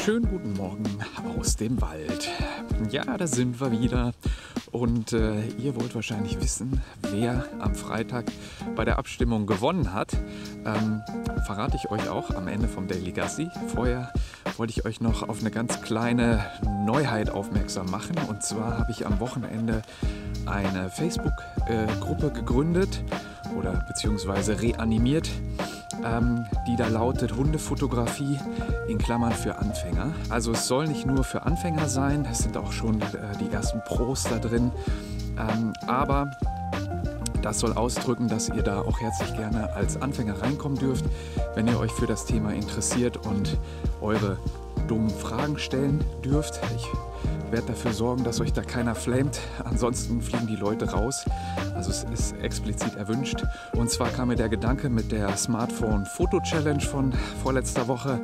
Schönen guten Morgen aus dem Wald. Ja, da sind wir wieder. Und ihr wollt wahrscheinlich wissen, wer am Freitag bei der Abstimmung gewonnen hat. Verrate ich euch auch am Ende vom Daily Gassi. Vorher wollte ich euch noch auf eine ganz kleine Neuheit aufmerksam machen. Und zwar habe ich am Wochenende eine Facebook-Gruppe gegründet oder beziehungsweise reanimiert, die da lautet Hundefotografie in Klammern für Anfänger. Also es soll nicht nur für Anfänger sein, es sind auch schon die ersten Pros da drin, aber das soll ausdrücken, dass ihr da auch herzlich gerne als Anfänger reinkommen dürft, wenn ihr euch für das Thema interessiert und eure dummen Fragen stellen dürft. Ich werde dafür sorgen, dass euch da keiner flamet, ansonsten fliegen die Leute raus. Also es ist explizit erwünscht. Und zwar kam mir der Gedanke mit der Smartphone-Foto-Challenge von vorletzter Woche.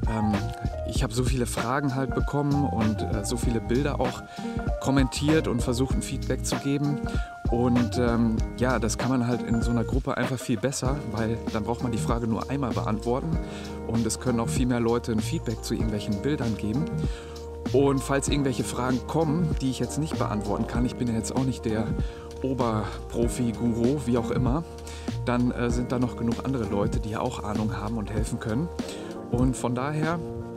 Ich habe so viele Fragen halt bekommen und so viele Bilder auch kommentiert und versucht ein Feedback zu geben. Und ja, das kann man halt in so einer Gruppe einfach viel besser, weil dann braucht man die Frage nur einmal beantworten und es können auch viel mehr Leute ein Feedback zu irgendwelchen Bildern geben. Und falls irgendwelche Fragen kommen, die ich jetzt nicht beantworten kann, ich bin ja jetzt auch nicht der Oberprofi-Guru, wie auch immer, dann sind da noch genug andere Leute, die ja auch Ahnung haben und helfen können. Und von daher,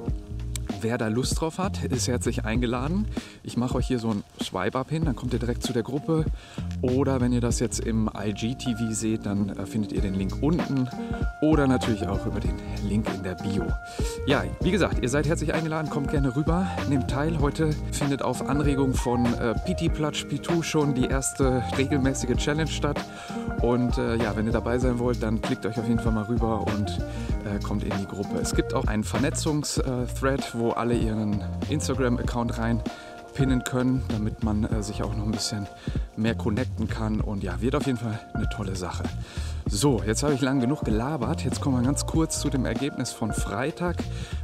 wer da Lust drauf hat, ist herzlich eingeladen. Ich mache euch hier so ein Swipe-Up hin, dann kommt ihr direkt zu der Gruppe. Oder wenn ihr das jetzt im IGTV seht, dann findet ihr den Link unten. Oder natürlich auch über den Link in der Bio. Ja, wie gesagt, ihr seid herzlich eingeladen, kommt gerne rüber, nehmt teil. Heute findet auf Anregung von PT Platsch Pitu schon die erste regelmäßige Challenge statt. Und ja, wenn ihr dabei sein wollt, dann klickt euch auf jeden Fall mal rüber und kommt in die Gruppe. Es gibt auch einen Vernetzungsthread, wo alle ihren Instagram-Account reinpinnen können, damit man sich auch noch ein bisschen mehr connecten kann. Und ja, wird auf jeden Fall eine tolle Sache. So, jetzt habe ich lang genug gelabert. Jetzt kommen wir ganz kurz zu dem Ergebnis von Freitag.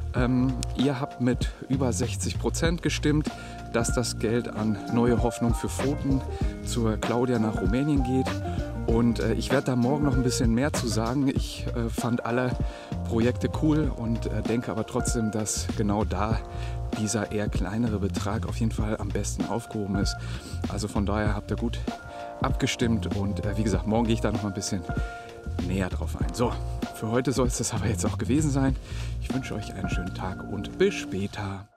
Ihr habt mit über 60% gestimmt, dass das Geld an Neue Hoffnung für Pfoten zur Claudia nach Rumänien geht. Und ich werde da morgen noch ein bisschen mehr zu sagen. Ich fand alle Projekte cool und denke aber trotzdem, dass genau da dieser eher kleinere Betrag auf jeden Fall am besten aufgehoben ist. Also von daher habt ihr gut abgestimmt und wie gesagt, morgen gehe ich da noch mal ein bisschen näher drauf ein. So, für heute soll es das aber jetzt auch gewesen sein. Ich wünsche euch einen schönen Tag und bis später.